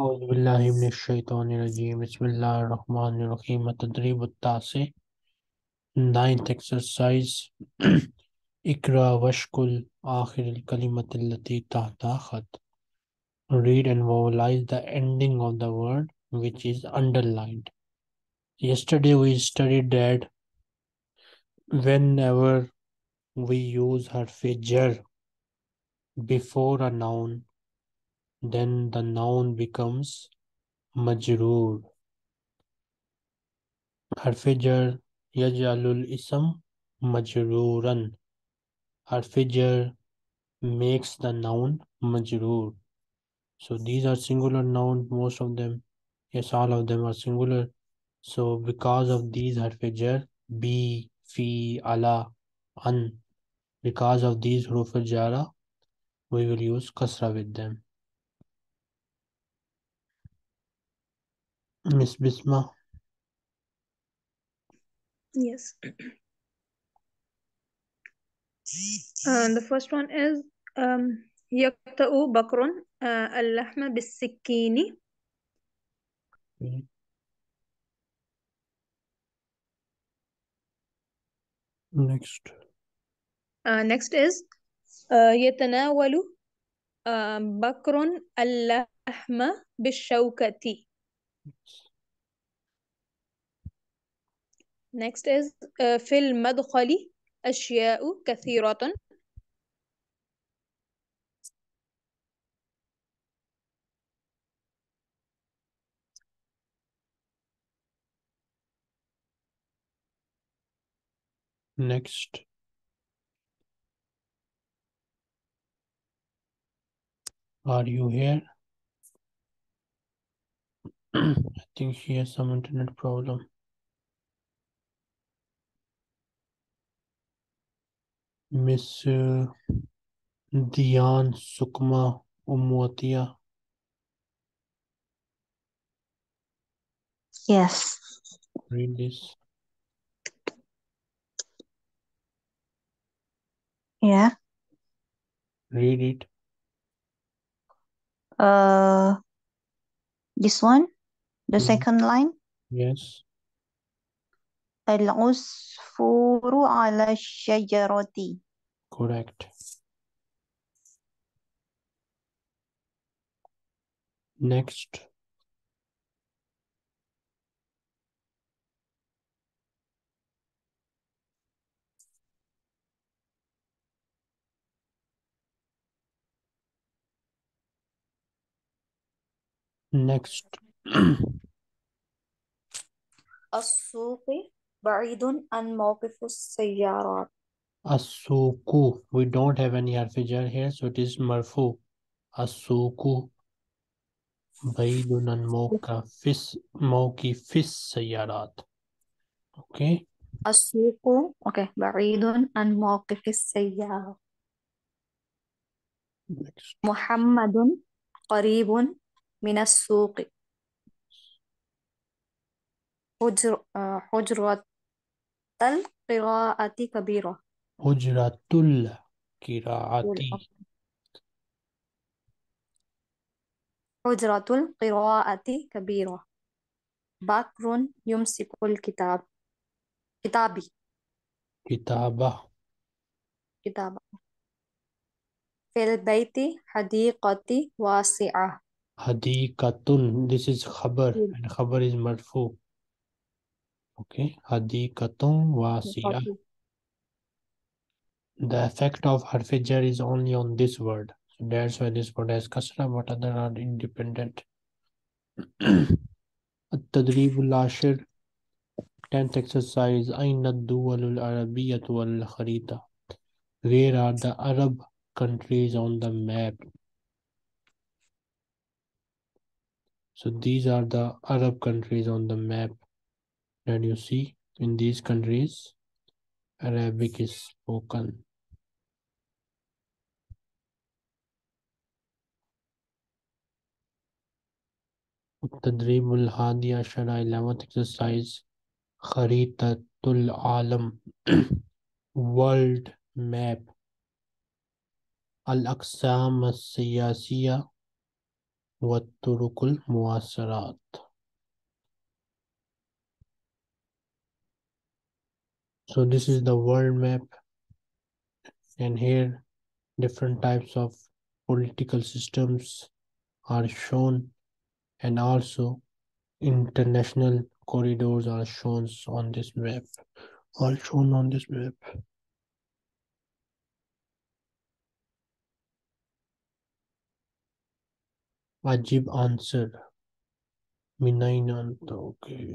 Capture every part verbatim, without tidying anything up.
أعوذ بالله من الشيطان الرجيم بسم الله الرحمن الرحيم التدريب التاسع ninth exercise اقرأ واشكل آخر الكلمة التي تحتها خط. Read and vowelize the ending of the word which is underlined. Yesterday we studied that whenever we use harf jar before a noun, then the noun becomes majroor. حرف جر يجعل الاسم مجرورا. حرف جر makes the noun majroor. So these are singular nouns, most of them. Yes, all of them are singular. So because of these harf jar, bi, fi, ala, an, because of these huruf jara, we will use kasra with them. Miss Bisma. Yes. Uh, the first one is um, يقطع بكر uh, اللحم بالسكين. Okay. Next. Uh, next is uh, يتناول uh, بكر اللحم بالشوكة. Next is uh, في المدخل أشياء كثيرة. Next. Are you here? I think she has some internet problem. Miss uh, Dian Sukma Umwatia. Yes. Read this. Yeah. Read it. Uh, this one, the Mm, second line. Yes, العصفور على الشجرة. correct. Next. Next. السوق بعيد عن موقف السيارات. Asuku. We don't have any harf jar here, so it is marfu. Asuku. Baidun an mawqifis mawqifis sayarat. Okay. السوق okay بعيد عن موقف السيارة. Next. محمد قريب من السوق. حجر آه، حجرة القراءة كبيرة. Hujratul Kiraati. حجرة القراءة كبيرة. بكر يمسك الكتاب. كتابي. Kitaba. كتابة. في البيت حديقة واسعة. Hadikatun. This is khabar, and khabar is marfu. Okay. Hadikatun wasi'a. The effect of harf jar is only on this word. So that's why this word has kasra, but other are independent. التدريب العاشر. tenth exercise. أين الدول العربية والخريطة? Where are the Arab countries on the map? So these are the Arab countries on the map. And you see, in these countries, Arabic is spoken. التدريب الحادي عشر. eleventh exercise. خريطة العالم. World map. الأقسام السياسية वत्तुरुकुल मुआसरात. So this is the world map, and here different types of political systems are shown, and also international corridors are shown on this map. All shown on this map. Ajib answer. Minainanta. Okay.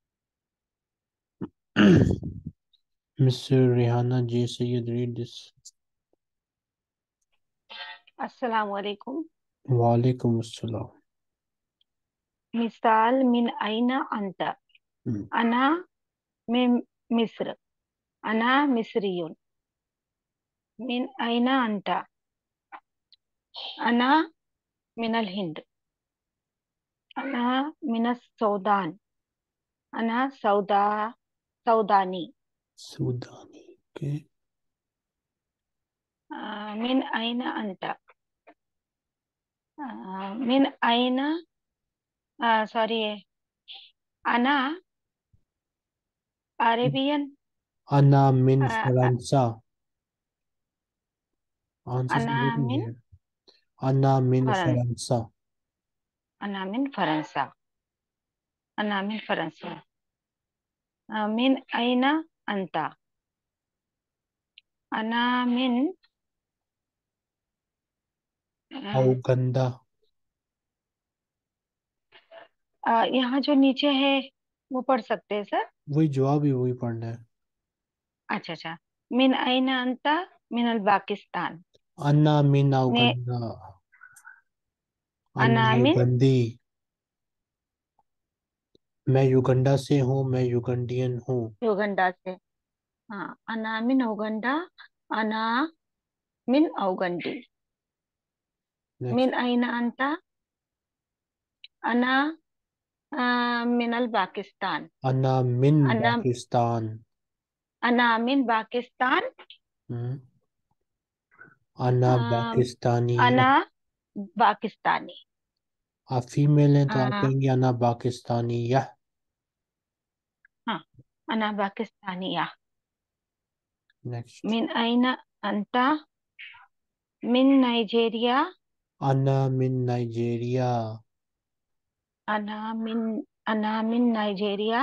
Mister Rihanna J. Sayyid, read this. अस्सलामु अलैकुम. Walaikum assalam. मिसाल मिन आइना अंता. Hmm. अना मिन मिस्र. अना मिस्रियुन. मिन आइना अंता. अना मिनल हिंद. अना मिनस सौदान. अना सौदा सौदानी. Sudani. Okay. आ, मिन आइना अंता. आ, मिन आइना सॉरी अना अरेबियन. Ana min आ, Faransa. Answer is अना written मिन here. Ana min फरन Faransa. अना मिन फरंसा. अना मिन फरंसा. आ, मिन आइना अंता. अना मिन आ, Auganda. आ, यहाँ जो नीचे है वो पढ़ सकते हैं सर. वही जवाब ही वही पढ़ना है. अच्छा अच्छा. मिन आइना अंता मिनल पाकिस्तान. Anna min ने Auganda. Anna अना मिन युगंडी. मैं युगंडा से हूँ. मैं युगंडियन हूँ. युगंडा से. हाँ. अना मिन उगंडा. अना मिन औगंडी. Next. मिन आइना अंता. अना आ, मिनल पाकिस्तान. Anna min अना Pakistan. अना मिन पाकिस्तान. Hmm. Anna आ, Pakistani. अना पाकिस्तानी. आप फीमेल हैं तो आप आ, कहेंगे अना पाकिस्तानी या. हाँ. अना पाकिस्तानिया. नेक्स्ट. मिन आइना अंता. मिन नाइजीरिया. अना मिन नाइजीरिया. अना मिन अना मिन नाइजीरिया.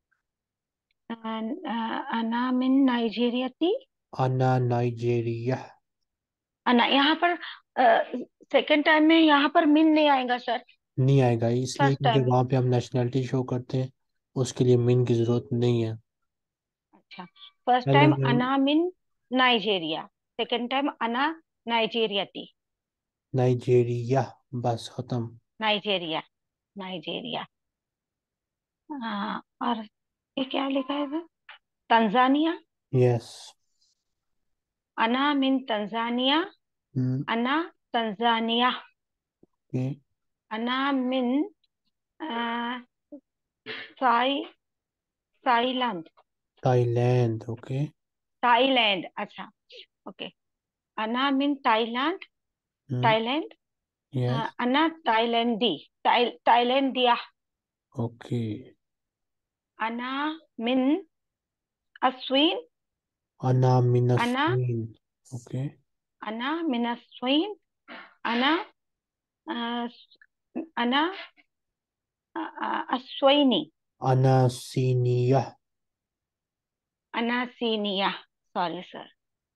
अन- अ, अना मिन नाइजीरिया थी. अना नाइजीरिया. अना यहाँ पर सेकंड टाइम में यहाँ पर मिन नहीं आएगा सर. नहीं आएगा इसलिए फर्स्ट क्योंकि टाइम. वहां पे हम नेशनैलिटी शो करते हैं. उसके लिए मिन की जरूरत नहीं है. अच्छा. फर्स्ट पहले टाइम हम अना मिन नाइजीरिया. सेकंड टाइम अना नाइजीरिया थी. नाइजीरिया. बस खत्म. नाइजीरिया. नाइजीरिया. हाँ. और ये क्या लिखा है सर. तंजानिया. यस. अना मिन तंजानिया. अना तंजानिया. ओके. अना मिन अ, साई थाईलैंड. थाईलैंड. ओके. थाईलैंड. अच्छा. ओके. अना मिन थाईलैंड. थाईलैंड. यस. अना थाईलैंडी. थाई थाईलैंडिया. ओके. अना मिन अस्वीन. अना अना मिनस्वीन. ओके. अना मिन अस्वीन. अना अ, अना अ, अ, अस्वीनी. अना सीनिया. अना सीनिया. Sorry sir.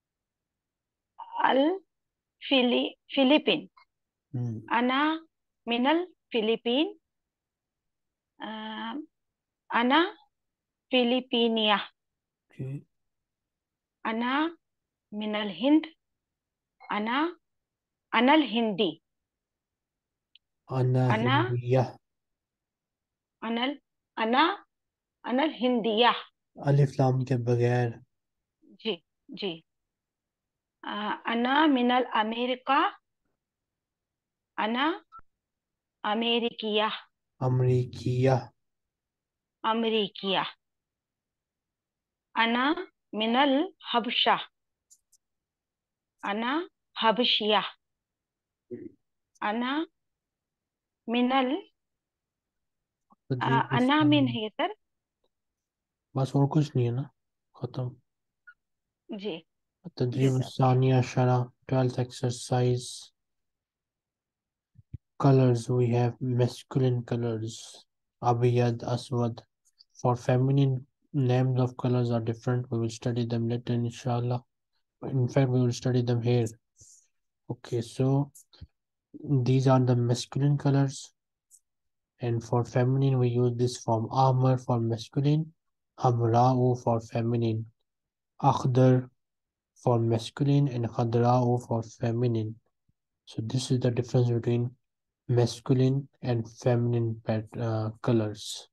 अल फिली फिलीपीन. अना मिनल फिलीपीन. अ, अना फिलिपीनिया. ओके. अना मिनल हिंद. अना अनल हिंदी. अना अना हिंदिया. अनल अना अनल हिंदिया. अलिफ लाम के बगैर. जी जी. अ, अना मिनल अमेरिका. अना अमेरिकिया. अमरीकिया. अमरीकिया. अना मिनल हबशा. अना हबशिया. अना मिनल तदरीब अना मिन الثاني है सर। बस और कुछ नहीं है ना, खत्म। जी तदरीब जज़ाक। الثاني عشرة twelfth exercise. Colors, we have masculine colors abiyad, aswad. For feminine, names of colors are different. We will study them later inshallah. In fact, we will study them here. Okay, so these are the masculine colors, and for feminine we use this form ahmar for masculine, hamra'u for feminine, akhdar for masculine, and khadra'u for feminine. So this is the difference between masculine and feminine pet, uh, colors.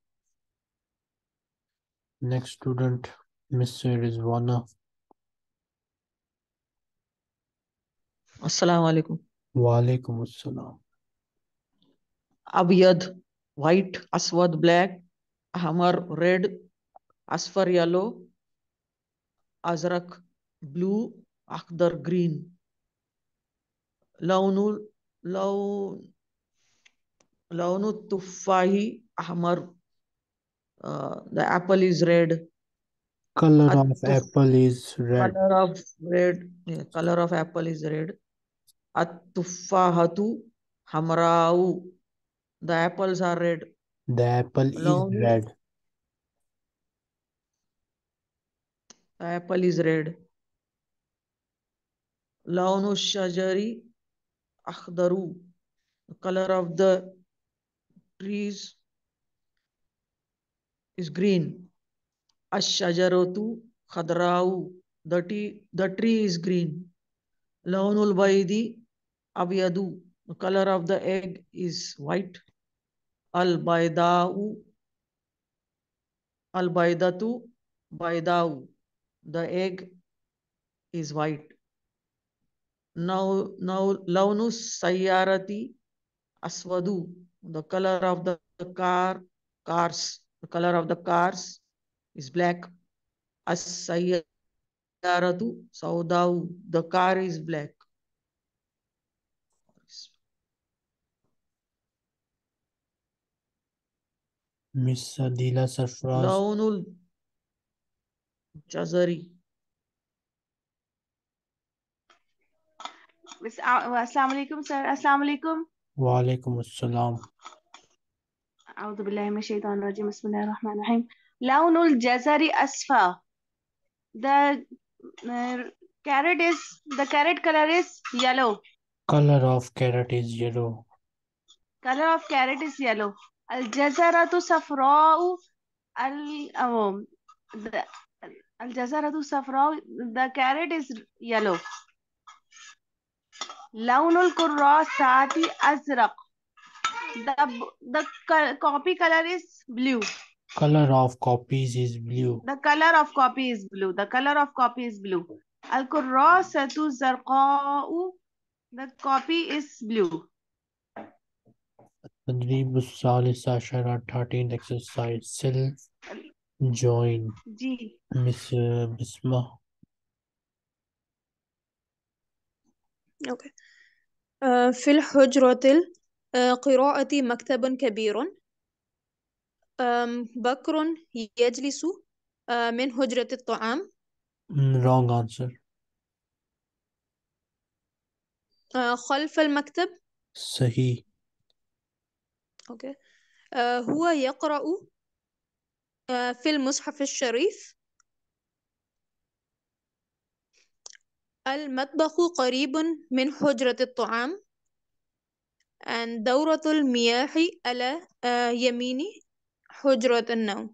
Next student, Miss Rizwana. अस्सलाम वालेकुम। Walaikum assalam. अबयद white, aswad black, ahmar red, asfar yellow, azrak blue, akhdar green. launu law launu tuffahi ahmar, uh, the apple is red. Color of At-tuf apple is red. color of red, yeah, color of apple is red. At-tuffahatu hamrau, the apples are red. The apple is launu red. the apple is red. launu shajari akhdaru, the color of the trees is green. Ash-shajaratu khadrau, the tree, the tree is green. Launul baydi abyadu, the color of the egg is white. Al-baydau al-baydatu baydau, the egg is white. Now now launu sayyarati aswadu, the color of the car cars, the color of the cars is black. As-sayyaratu saudau, the car is black. Miss Adila Sarfraz. Launul jazari. अस्सलाम वालेकुम sir. अस्सलाम वालेकुम। Walaikum assalam. أعوذ بالله من الشيطان الرجيم بسم الله الرحمن الرحيم لون الجزر أصفر the uh, carrot is the carrot color is yellow. Color of carrot is yellow. Color of carrot is yellow. الجزرة صفراء al oh, the الجزرة صفراء, the carrot is yellow. لون الكراسات أزرق, the the copy color is blue. Color of copies is blue. The color of copy is blue. The color of copy is blue. Al-kurrasatu zarqa'u, the copy is blue. Tadrib al-Salis Ashara, thirteenth exercise. Self join. Ji. Miss uh, Bisma. Okay. uh, في الحجرة القراءة مكتب كبير. um, بكر يجلس uh, من حجرة الطعام. Mm, wrong answer. uh, خلف المكتب. Sahi. okay. uh, هو يقرأ uh, في المصحف الشريف. المطبخ قريب من حجرة الطعام. and دورة المياه على uh, يمين حجرة النوم.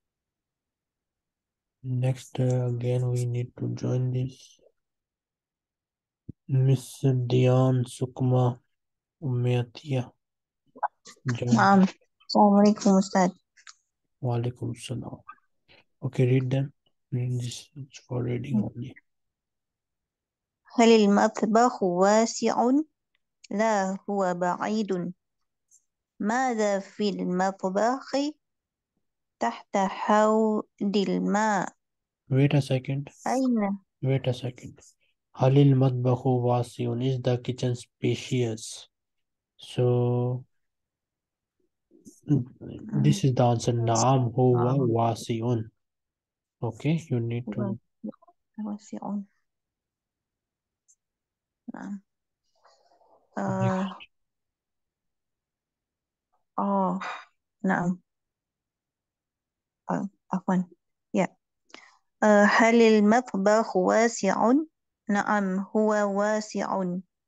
Next, uh, again, we need to join this. Miss Dion Sukma Umayatiya. Join. نعم السلام عليكم أستاذ. Walaikum salam. Okay, read them. Read this, it's for reading only. هل المطبخ واسع؟ لا هو بعيد. ماذا في المطبخ تحت حوض الماء؟ Wait a second. أين؟ Wait a second. Halil matbahu wasiun, is the kitchen spacious? So This is the answer. Naam huwa نعم wasi'un. Okay, you need to. واسع. نعم. Next. آه. آه. نعم. آه. عفوا. yeah. آه. هل المطبخ واسع؟ نعم هو واسع.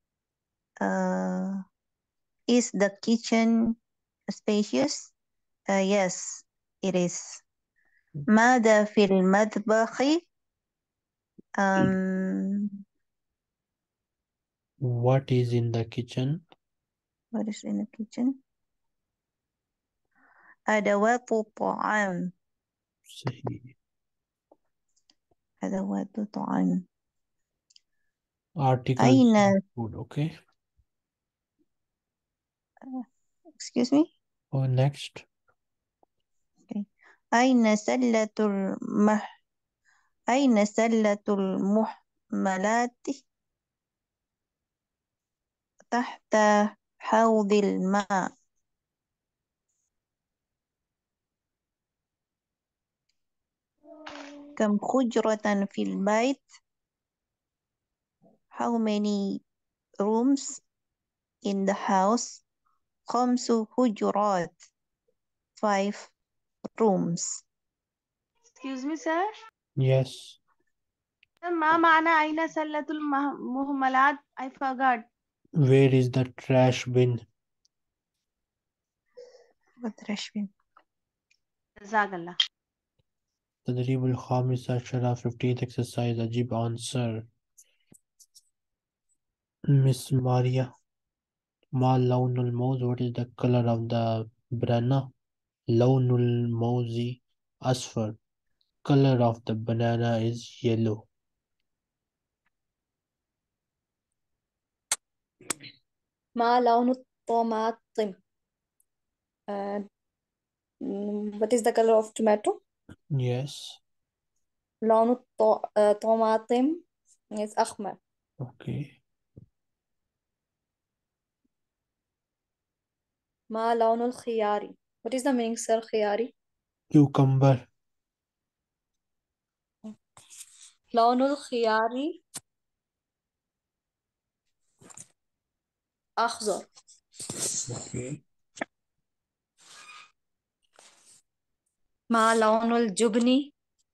آه. Is the kitchen spacious? Uh, yes, it is. ماذا في المطبخ؟ Um, What is in the kitchen? what is in the kitchen? أدوات الطعام. صحيح. أدوات الطعام. Articles أين of food. Okay. excuse me? Oh, next. Okay. أين سلة المح أين سلة المحملات؟ تحت حوض الماء. كم حجرة في البيت؟ How many rooms in the house? خمس حجرات. Five rooms. Excuse me, sir. Yes. ما معنى أين سلة المهملات? I forgot. Where is the trash bin? What trash bin? جزاك الله. تدريب الخامس عشر fifteenth exercise. أجيب answer. Miss Maria. ما لون الموز? What is the color of the banana? لون الموز أصفر. Color of the banana is yellow. ما لون الطماطم؟ uh, what is the color of tomato? Yes. لون الط- uh, الطماطم is أحمر. Okay. ما لون الخيار؟ what is the meaning sir خياري؟ Cucumber. لون الخيار أخضر. Okay. ما لون الجبن؟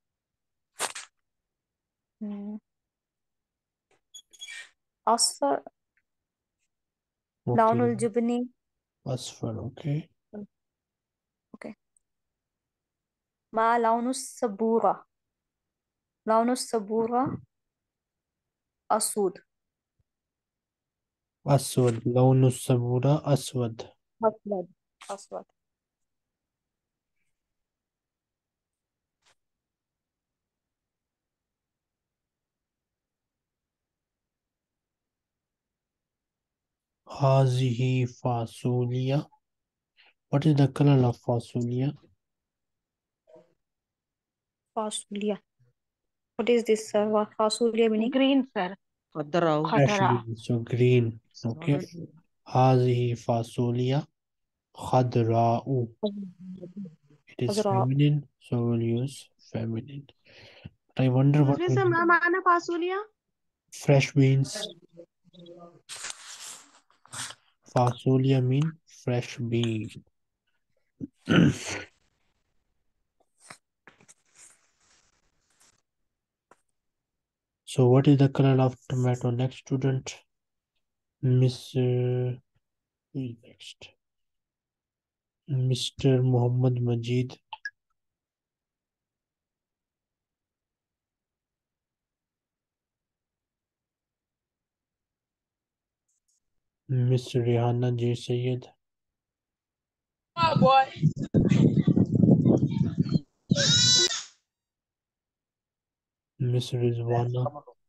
مم. أصفر. لون Okay. الجبن أصفر. Okay. أوكي. ما لون السبورة؟ لون السبورة أسود. أسود. لون السبورة أسود. أسود. أسود. هذه فاصوليا. What is the color of فاصوليا? فاصوليا. what is this sir what فاصوليا meaning? Green, sir. خضراء. Fresh خضراء. bean. So green. Okay. هذه فاصوليا خضراء. It is خضراء. feminine, so we'll use feminine. But I wonder what Excuse me, will sir. be ما معنى فاصوليا? fresh beans. Fasulia mean fresh bean. So what is the color of tomato? Next student, Miss uh, who is next? Mister Muhammad Majid. Miss Rihanna J Sayed. Oh boy. Miss Rizwana.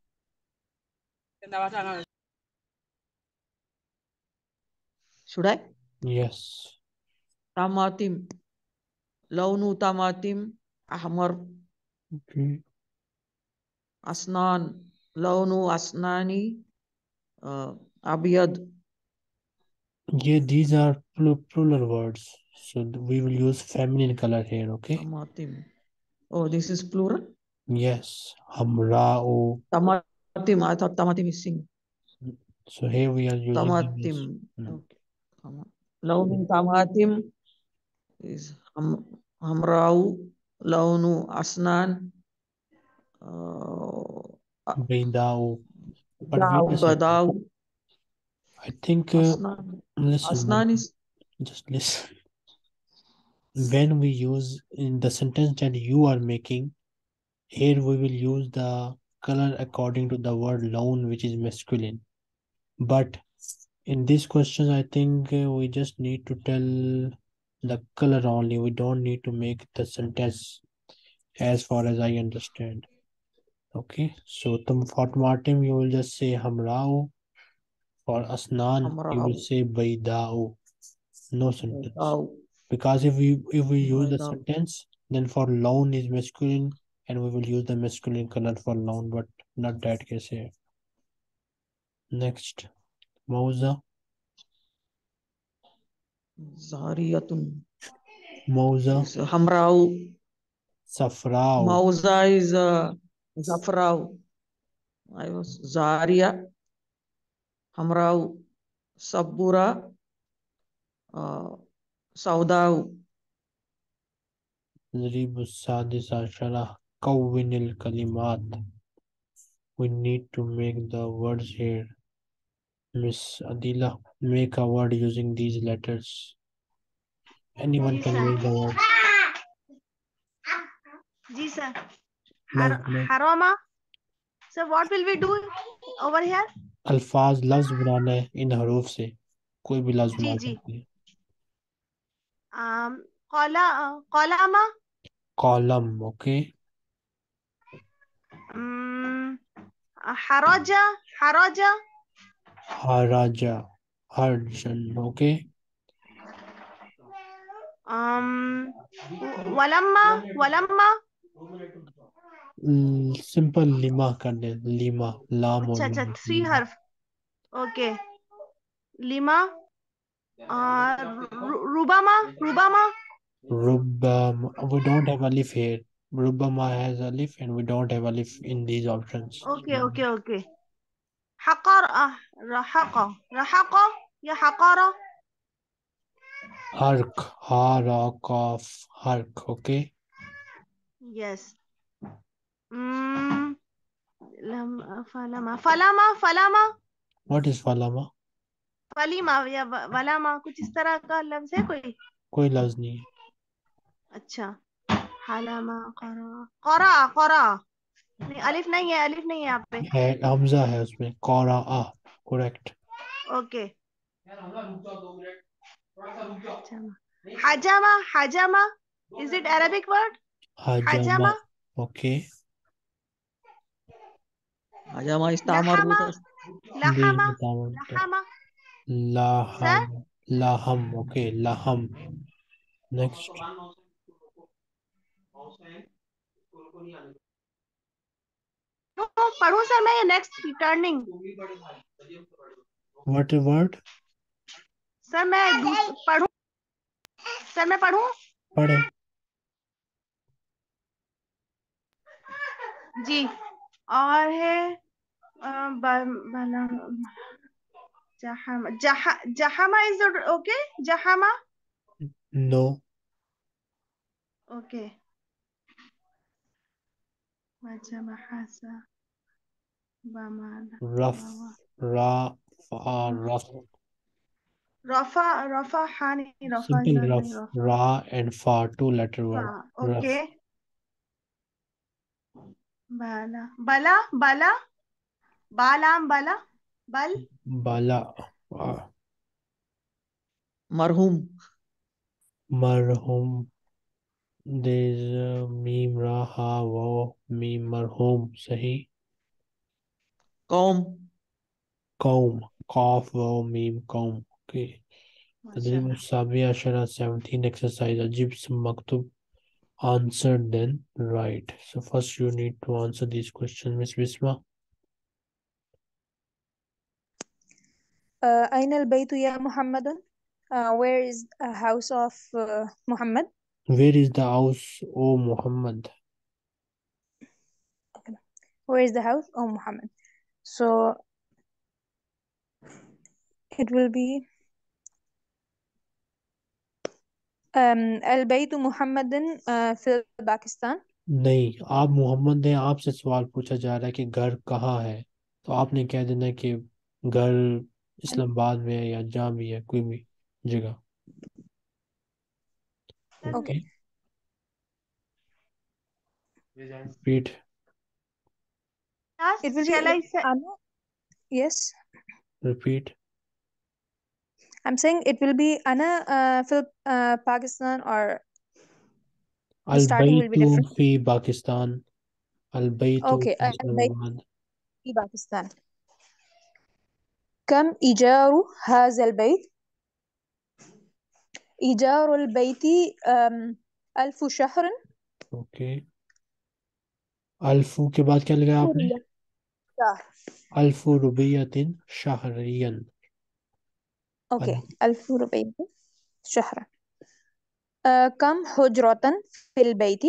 Should I? Yes. طماطم. لون طماطم أحمر. Okay. أسنان. لون أسناني uh, أبيض. Yeah, these are pl- plural words. So we will use feminine color here, okay? Tamatim. Oh, this is plural? Yes. Hamra'u. Tamatim. I thought tamatim is single. So here we are using Tamatim. Hmm. Okay. Launun tamatim is ham, hamrau. Launu asnan. Uh, Bayda'u. But Dau, wait a second. badau. I think, uh, Asnan. listen, Asnan is just listen. When we use in the sentence that you are making, here we will use the color according to the word laun, which is masculine. But in this question, I think uh, we just need to tell the color only. We don't need to make the sentence as far as I understand. Okay, so tum, for Martin, you will just say hamrao. For asnan, you will hamrau. say baydao. No sentence. Dau. Because if we if we use the Baydau. sentence, then for laun is masculine, and we will use the masculine color for laun, but not that case here. Next, mauza. Zariyatun. Mauza. Is hamrau. Safrao. Mauza is uh, zafrau. I was Zaria. Hamrau. Sabura. Uh, Saudau. Zribu sadis ashara. Kawinil kalimat. We need to make the words here. Miss Adila, make a word using these letters. Anyone Ji, can sir. make the word. Ji, sir. Laz, Har laz. harama. So what will we do over here? अल्फाज लफ्ज बनाना है इन हरूफ से कोई भी लफ्ज जी बना जी सकते हैं um qala qalama कॉलम ओके um haraja haraja हराजा हर्जन okay um walamma walamma simple लिमा कर दे लिमा लाम और अच्छा अच्छा मीम थ्री लिमा हर्फ okay lima uh, ru- rubama rubama रुबमा we don't have alif here रुबमा has alif and we don't have alif in these options okay okay okay haqar uh, rahaqa rahaqa ya haqara हर्क हारा कॉफ हर्क okay yes mm, lam, falama falama falama what is फलामा फलीमा या व- वलामा कुछ इस तरह का लफ्ज है कोई कोई लफ्ज नहीं है अच्छा हलामा करा करा करा नहीं अलिफ नहीं है अलिफ नहीं है यहाँ पे है हमजा है उसमें कौरा आ करेक्ट ओके हजामा हजामा इज इट अरबिक वर्ड हजामा हजामा ओके Hajama is tamar लहमा butas. लहमा This is लहमा laham laham okay laham next तो पढ़ूं सर मैं ये next returning what a word sir मैं दूस- पढ़ूं सर मैं पढ़ूं पढ़े जी और है अ, ब- बला जहामा जहा जहामा इज ओके जहामा no ओके वजमा हसा बमाला rough बावा ra fa rough रफा रफा हानी रफा simple जर rough नहीं रफा ra and fa two letter word हाँ rough ओके बाला बला बला बालाम बला बल bala uh, Marhum. marhum there's uh, mim ra ha wa mim marhum sahi Qaum. qaum qaf wa mim qaum okay تدريب माशाल्लाह السابع عشر seventeen exercise أجيب اسم مكتوب answer then write so first you need to answer these questions Miss Bisma آه، أين البيت يا محمد؟ Uh, where is a house of uh, Muhammad? Where is the house, O Muhammad? Where is the house of Muhammad? So it will be um, Al-Baytu Muhammadin uh, في Pakistan. नहीं, आप मोहम्मद हैं, आपसे सवाल पूछा जा रहा है कि घर कहाँ है, तो आपने कह देना है कि घर इस्लामाबाद में है या जहाँ भी है, कोई भी जगह। Okay. Okay, repeat. It will Last, be shall like I say? Ana. Yes, repeat. I'm saying it will be Ana uh, في uh, Pakistan, or the starting will be अलबैतु different. फी पाकिस्तान, अलबैतु Okay, फी Al-Bayt Islamabad. في Pakistan. كم إيجار هذا البيت؟ إيجار البيت um, ألف شهر. Okay, अल्फू के बाद क्या लगाया आपने? سوريا شهر. अल्फू रुबियतिन शहरियन। Okay, ألف ربيع شهرا. آه، كم حجرة في البيت؟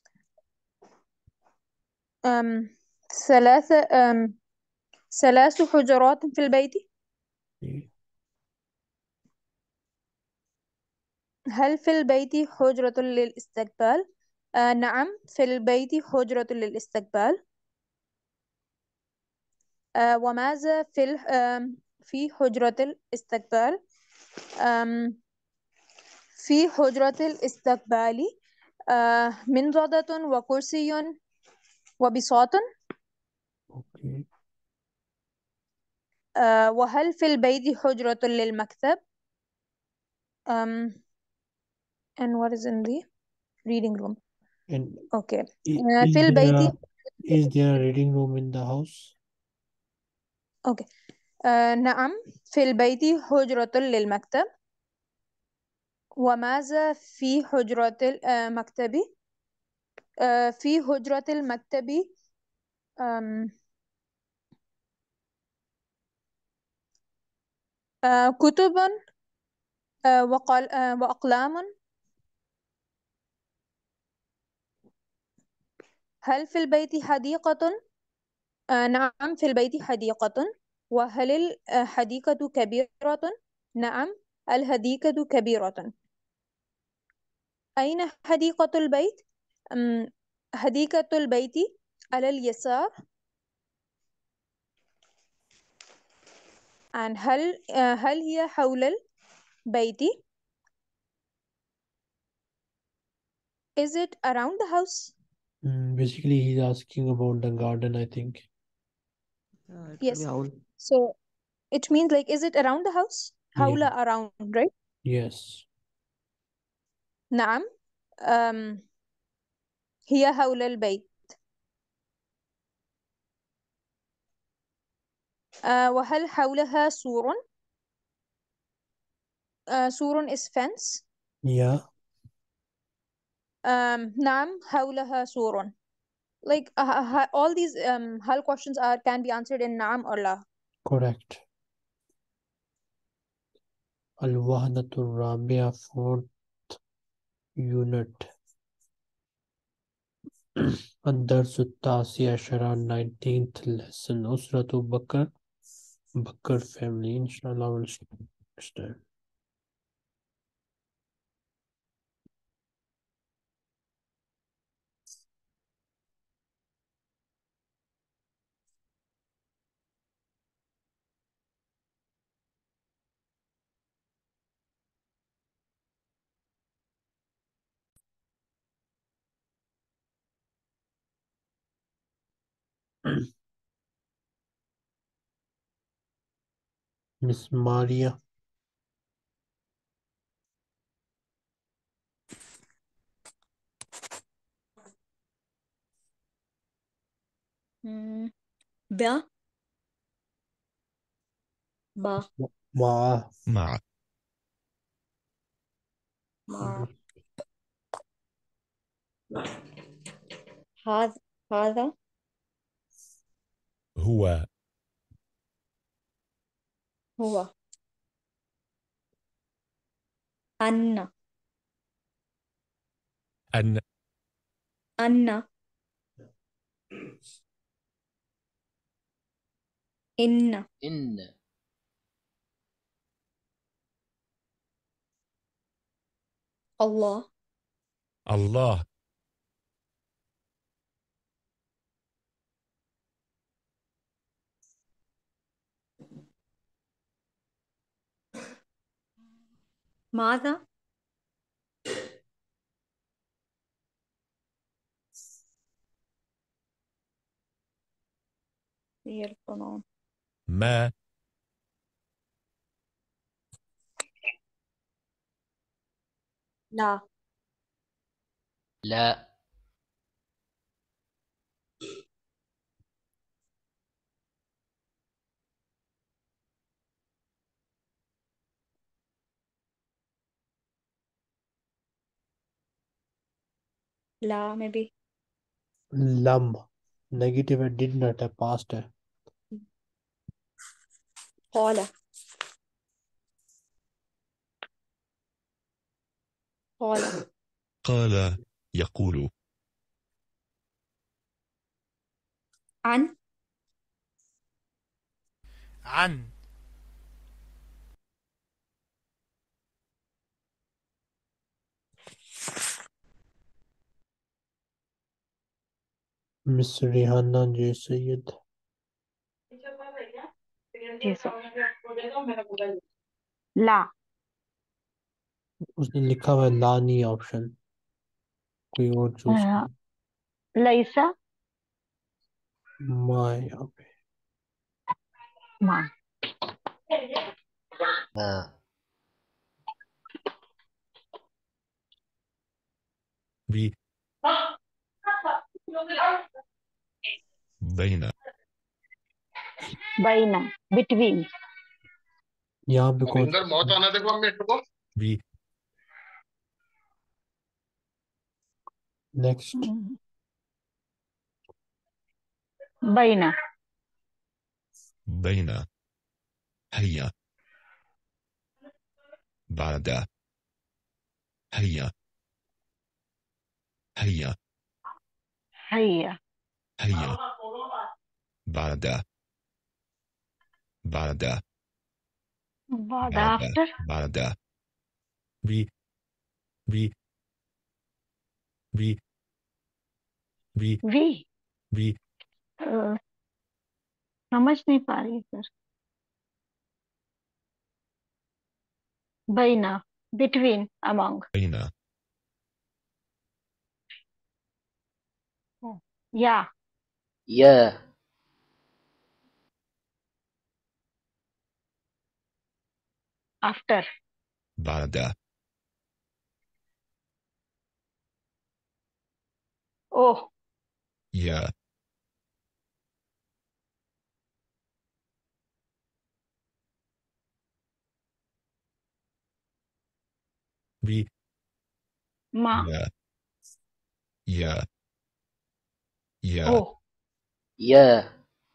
أم ثلاث أم ثلاث حجرات في البيت. هل في البيت حجرة للاستقبال؟ آه نعم، في البيت حجرة للاستقبال. آه وماذا في ال- آم، في حجرة الاستقبال؟ آم، في حجرة الاستقبال آه منضدة وكرسي وبساط. Okay, آه وهل في البيت حجرة للمكتب؟ um, and what is in the reading room? and Okay. i- آه is في there البيت. a, is there a reading room in the house? Okay. آه نعم، في البيت حجرة للمكتب. وماذا في حجرة المكتب؟ آه في حجرة المكتب آم، آه كتب آه وقل آه وأقلام. هل في البيت حديقة؟ آه نعم، في البيت حديقة. وهل الحديقة كبيرة؟ نعم، الحديقة كبيرة. أين حديقة البيت؟ أم، حديقة البيت على اليسار. and هل آه، هل هي حول البيت؟ is it around the house? Mm, basically, he's asking about the garden, I think. Yeah, it should be Yes. owl. So it means like, is it around the house? Yeah. حول around, right? Yes. نعم. um, هي حول البيت. آه، وهل حولها سور؟ آه، سور is fence. Yeah. um, نعم، حولها سور. Like uh, uh, all these um, hal questions are can be answered in نعم or لا. Correct. الوحدة الرابعة fourth unit. الدرس التاسع عشر nineteenth lesson. أسرة بكر بكر family. Inshallah we'll start. Miss Maria. Hmm. Ba. Ba. مع مع Ma. هذا هذا هو هو أن أن أن إن إن الله الله ماذا هي الفنون ما لا لا لا maybe लम negative है, did not है, past है. قال قال قال يقول عن عن Miss Rehana J Syed. ला उसने लिखा हुआ है ला नहीं ऑप्शन, कोई और चूज अ, कर. लैसा माँ है यहाँ पे. ما ما بي بين بين between यहाँ पे कौन अविंदर मौत आना देखो हम मेरे को بي नेक्स्ट. بين بين هيا بعد هيا هيا هيا هيا بعد بعد بعد بعد after بعد بي بي بي بي we بي अ, समझ नहीं पा रही सर بين between among بين या يا after بعد oh يا بي ما يا يا يا oh يا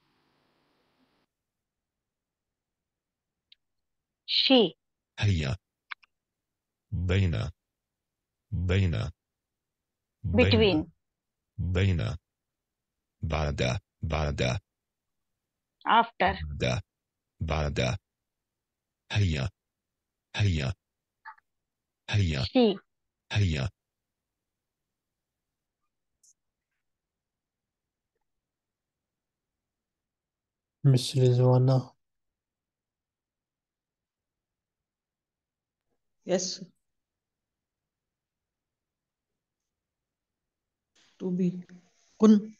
she هيا بين بين between بين بين بعد بعد after بعد بعد هيا هيا هيا she هيا Miss Rizwana. Yes. To be. Kun.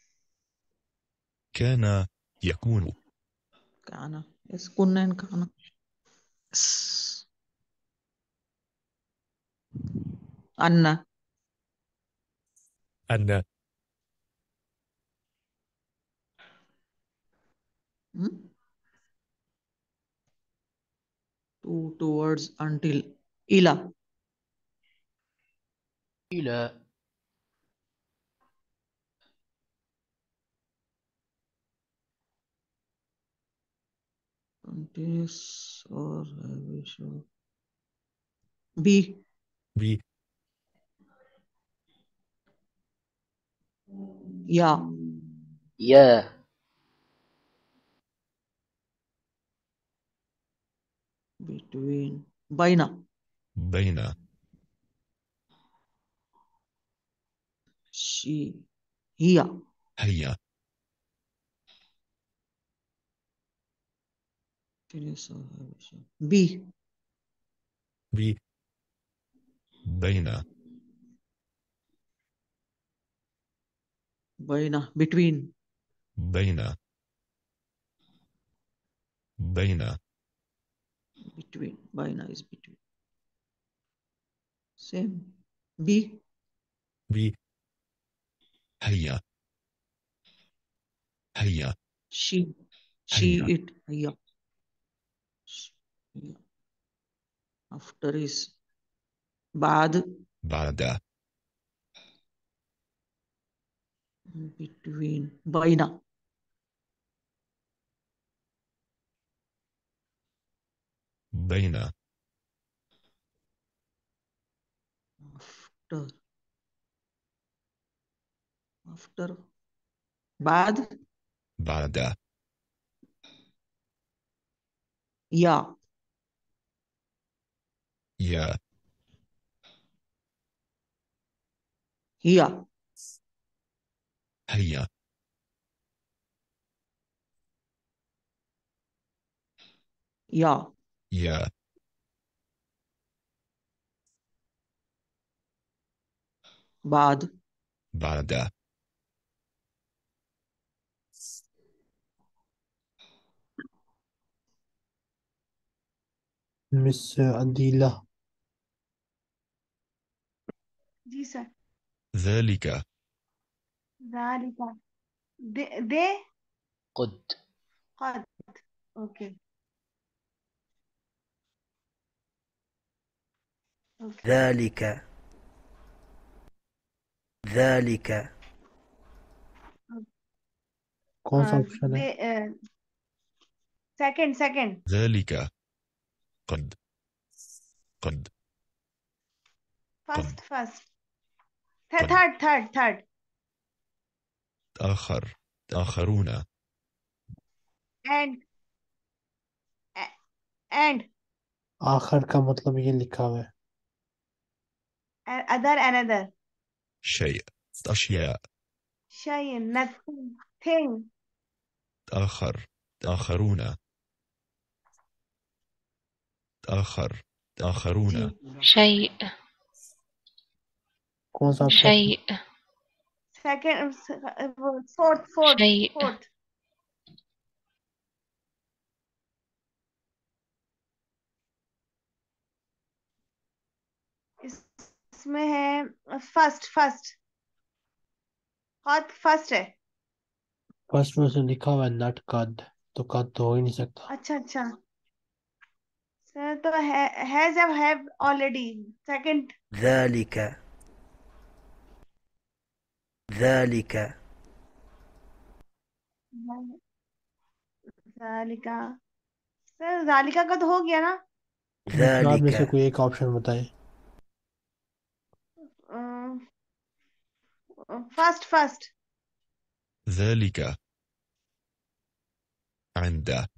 كان يكون Kana. Yes. Kun and kana. Yes. Anna. أن Hmm? Two, two words until. Ila. إلى Continuous or habitual. Be. بي يا يا between بين بين she هي هيا بي بي بين بين between بين بين between بين is between same بي بي هيا هيا she she هيا it هي هي. after is بعد بعد between بين بين after after بعد بعد يا يا هي هيا يا يا بعد بعد Miss Adila. Ji sir ذلك ذلك दे दे قد قد اوكي اوكي ذلك ذلك कौन सा option है? दे second second ذلك قد قد first first قد third third third آخر آخرون and and आखिर का मतलब ये लिखा हुआ है। अदर अनदर شيء أشياء شيء nothing thing آخر آخرون آخر آخرون जी شيء कौन सा option? شيء second fourth fourth شيء fourth इसमें है फर्स्ट फर्स्ट कद फर्स्ट है फर्स्ट में से लिखा हुआ है नट कद, तो कद तो हो ही नहीं सकता। अच्छा अच्छा सर तो है हैज अब हैव ऑलरेडी सेकंड ذلك ذلك जालिका सर जालिका का तो हो गया ना चार में से ذلك कोई एक ऑप्शन बताए। First first ذلك عند